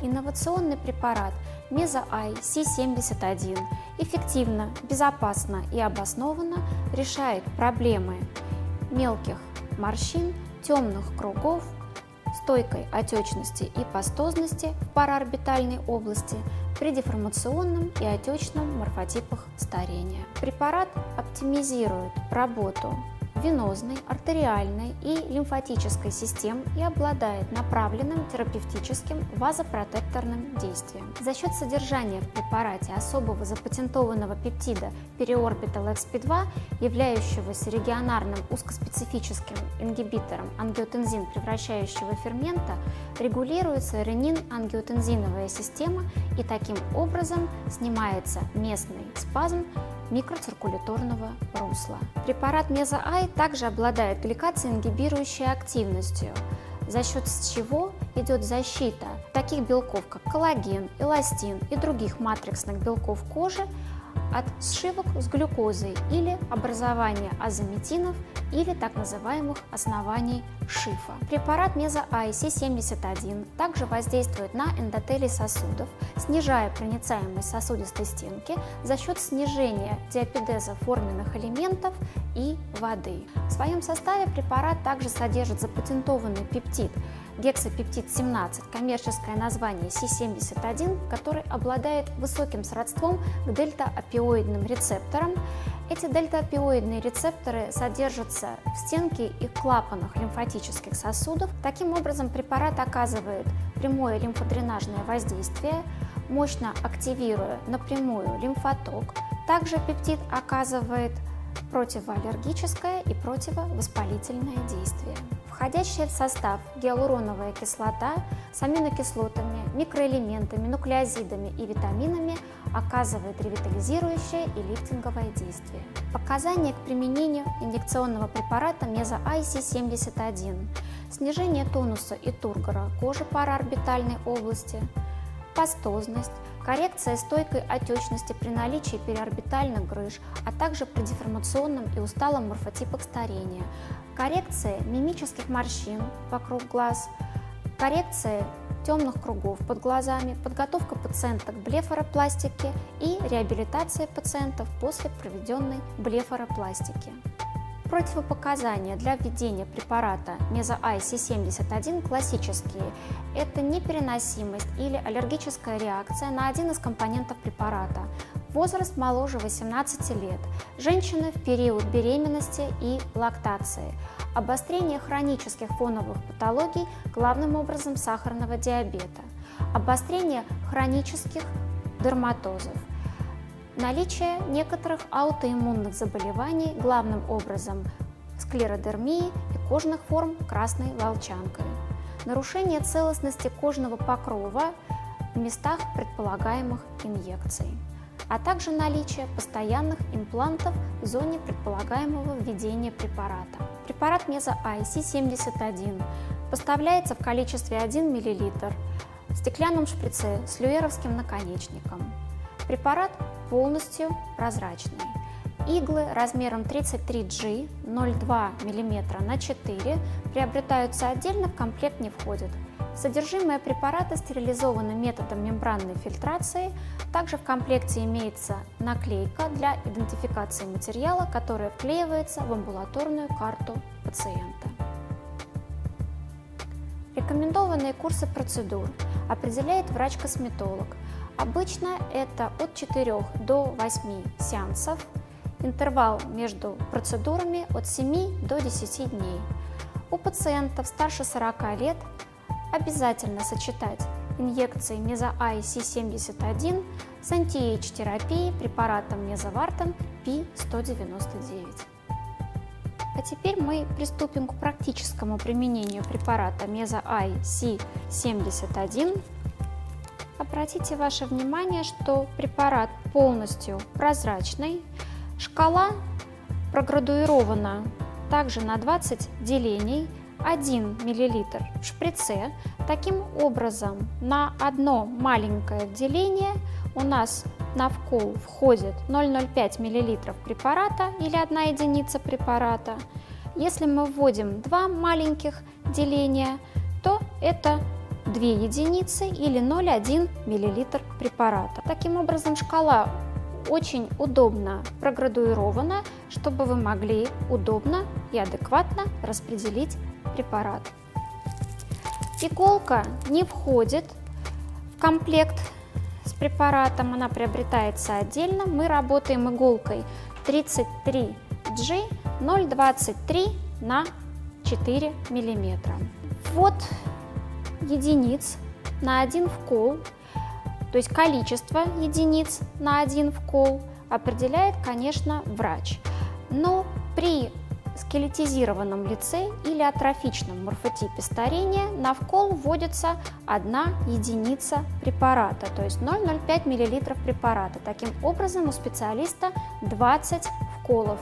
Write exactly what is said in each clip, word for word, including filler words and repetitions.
Инновационный препарат Меза-Ай Си семьдесят один эффективно, безопасно и обоснованно решает проблемы мелких морщин, темных кругов, стойкой отечности и пастозности в параорбитальной области при деформационном и отечном морфотипах старения. Препарат оптимизирует работу венозной, артериальной и лимфатической систем и обладает направленным терапевтическим вазопротекторным действием. За счет содержания в препарате особого запатентованного пептида периорбитал экс пи два, являющегося регионарным узкоспецифическим ингибитором ангиотензин превращающего фермента, регулируется ренин-ангиотензиновая система и таким образом снимается местный спазм микроциркуляторного русла. Препарат Меза-Ай также обладает гликациингибирующей активностью, за счет чего идет защита таких белков, как коллаген, эластин и других матриксных белков кожи от сшивок с глюкозой или образования азометинов или так называемых оснований шифа. Препарат Меза-Ай Си семьдесят один также воздействует на эндотелий сосудов, снижая проницаемость сосудистой стенки за счет снижения диапедеза форменных элементов и воды. В своем составе препарат также содержит запатентованный пептид гексапептид семнадцать, коммерческое название Си семьдесят один, который обладает высоким сродством к дельта-опиоидным рецепторам. Эти дельта-опиоидные рецепторы содержатся в стенке и клапанах лимфатических сосудов. Таким образом, препарат оказывает прямое лимфодренажное воздействие, мощно активируя напрямую лимфоток. Также пептид оказывает противоаллергическое и противовоспалительное действие. Входящая в состав гиалуроновая кислота с аминокислотами, микроэлементами, нуклеозидами и витаминами оказывает ревитализирующее и лифтинговое действие. Показания к применению инъекционного препарата Меза-Ай Си семьдесят один: снижение тонуса и тургора кожи параорбитальной области, пастозность, коррекция стойкой отечности при наличии периорбитальных грыж, а также при деформационном и усталом морфотипах старения, коррекция мимических морщин вокруг глаз, коррекция темных кругов под глазами, подготовка пациента к блефаропластике и реабилитация пациентов после проведенной блефаропластики. Противопоказания для введения препарата Меза-Ай Си семьдесят один классические – это непереносимость или аллергическая реакция на один из компонентов препарата, возраст моложе восемнадцати лет, женщины в период беременности и лактации, обострение хронических фоновых патологий, главным образом сахарного диабета, обострение хронических дерматозов, наличие некоторых аутоиммунных заболеваний, главным образом склеродермии и кожных форм красной волчанкой, нарушение целостности кожного покрова в местах предполагаемых инъекций, а также наличие постоянных имплантов в зоне предполагаемого введения препарата. Препарат Меза-Ай Си семьдесят один поставляется в количестве один миллилитр в стеклянном шприце с люэровским наконечником. Препарат полностью прозрачный. Иглы размером тридцать три джи ноль целых два миллиметра на четыре приобретаются отдельно, в комплект не входят. Содержимое препарата стерилизовано методом мембранной фильтрации. Также в комплекте имеется наклейка для идентификации материала, которая вклеивается в амбулаторную карту пациента. Рекомендованные курсы процедур определяет врач-косметолог. Обычно это от четырёх до восьми сеансов, интервал между процедурами от семи до десяти дней. У пациентов старше сорока лет обязательно сочетать инъекции Меза-Ай Си семьдесят один с анти-эйдж-терапией препаратом Мезавартен Пи сто девяносто девять. А теперь мы приступим к практическому применению препарата Меза-Ай Си семьдесят один. Обратите ваше внимание, что препарат полностью прозрачный, шкала проградуирована также на двадцать делений, один миллилитр в шприце. Таким образом, на одно маленькое деление у нас на вкол входит ноль целых ноль пять миллилитров препарата или одна единица препарата. Если мы вводим два маленьких деления, то это две единицы или ноль целых одна миллилитр препарата. Таким образом, шкала очень удобно проградуирована, чтобы вы могли удобно и адекватно распределить препарат. Иголка не входит в комплект с препаратом, она приобретается отдельно. Мы работаем иголкой тридцать три джи ноль целых двадцать три на четыре миллиметра. Ввод единиц на один вкол, то есть количество единиц на один вкол, определяет, конечно, врач. Но при скелетизированном лице или атрофичном морфотипе старения на вкол вводится одна единица препарата, то есть ноль целых ноль пять миллилитров препарата. Таким образом, у специалиста двадцать вколов.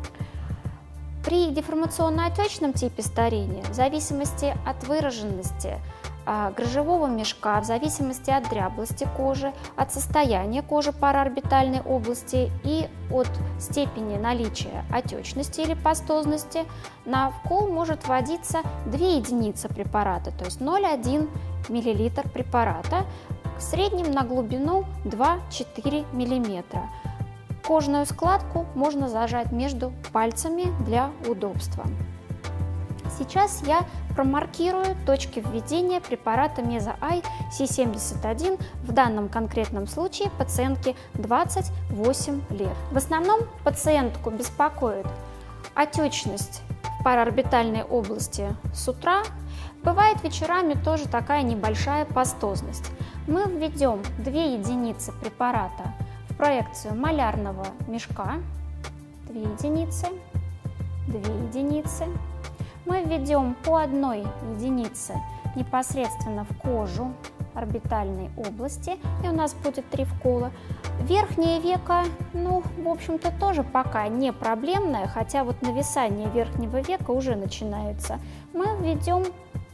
При деформационно-отечном типе старения, в зависимости от выраженности грыжевого мешка, в зависимости от дряблости кожи, от состояния кожи параорбитальной области и от степени наличия отечности или пастозности, на вкол может вводиться две единицы препарата, то есть ноль целых одна миллилитр препарата, в среднем на глубину два-четыре миллиметра. Кожную складку можно зажать между пальцами для удобства. Сейчас я промаркирую точки введения препарата Меза-Ай Си семьдесят один, в данном конкретном случае пациентке двадцать восемь лет. В основном пациентку беспокоит отечность в параорбитальной области с утра, бывает вечерами тоже такая небольшая пастозность. Мы введем две единицы препарата в проекцию малярного мешка, две единицы, две единицы. Мы введем по одной единице непосредственно в кожу орбитальной области, и у нас будет три вкола. Верхнее веко, ну, в общем-то, тоже пока не проблемное, хотя вот нависание верхнего века уже начинается. Мы введем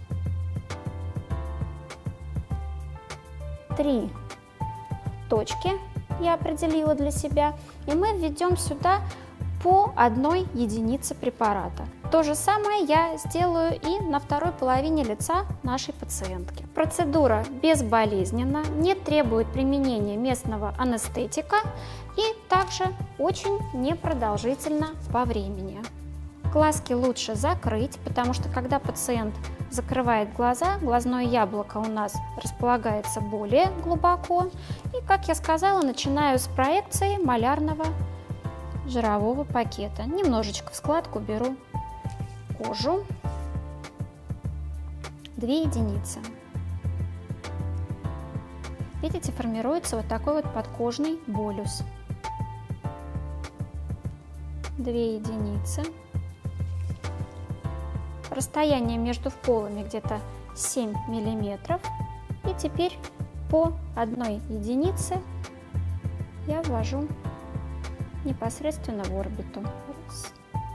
три точки, я определила для себя, и мы введем сюда по одной единице препарата. То же самое я сделаю и на второй половине лица нашей пациентки. Процедура безболезненна, не требует применения местного анестетика и также очень непродолжительна по времени. Глазки лучше закрыть, потому что когда пациент закрывает глаза, глазное яблоко у нас располагается более глубоко. И, как я сказала, начинаю с проекции малярного жирового пакета. Немножечко в складку беру кожу, две единицы. Видите, формируется вот такой вот подкожный болюс. Две единицы. Расстояние между вколами где-то семь миллиметров. И теперь по одной единице я ввожу непосредственно в орбиту. Раз,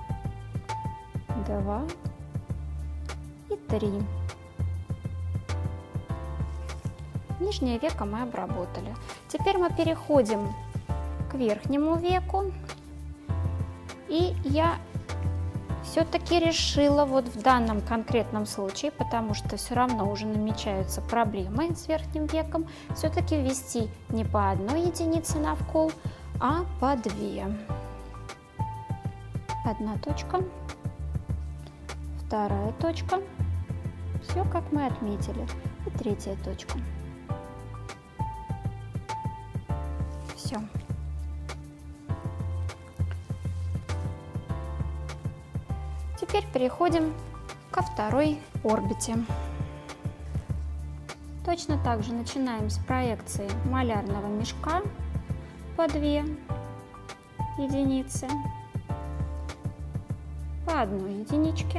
два и три. Нижнее веко мы обработали. Теперь мы переходим к верхнему веку. И я все-таки решила вот в данном конкретном случае, потому что все равно уже намечаются проблемы с верхним веком, все-таки ввести не по одной единице на вкол, а по две. Одна точка, вторая точка, все как мы отметили, и третья точка. Все. Теперь переходим ко второй орбите. Точно так же начинаем с проекции малярного мешка по две единицы, по одной единичке.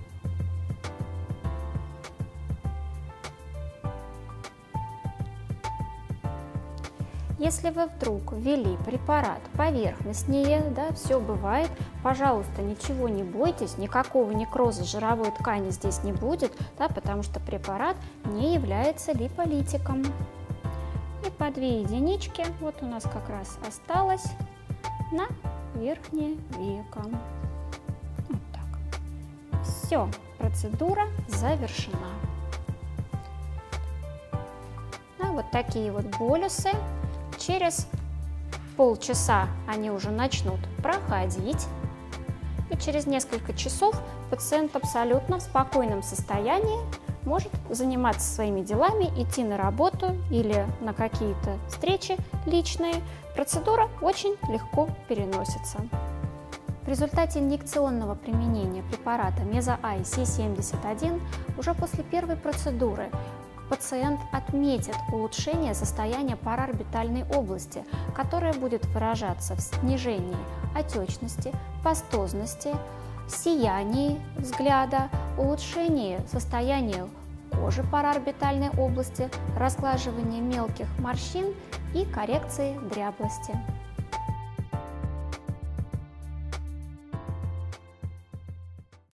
Если вы вдруг ввели препарат поверхностнее, да, все бывает, пожалуйста, ничего не бойтесь, никакого некроза жировой ткани здесь не будет, да, потому что препарат не является липолитиком. И по две единички, вот у нас как раз осталось на верхнее веко. Вот так. Все, процедура завершена. вот такие вот болюсы. Через полчаса они уже начнут проходить. И через несколько часов пациент абсолютно в спокойном состоянии может заниматься своими делами, идти на работу или на какие-то встречи личные. Процедура очень легко переносится. В результате инъекционного применения препарата Меза-Ай Си семьдесят один уже после первой процедуры пациент отметит улучшение состояния параорбитальной области, которое будет выражаться в снижении отечности, пастозности, сиянии взгляда, улучшении состояния кожи параорбитальной области, разглаживании мелких морщин и коррекции дряблости.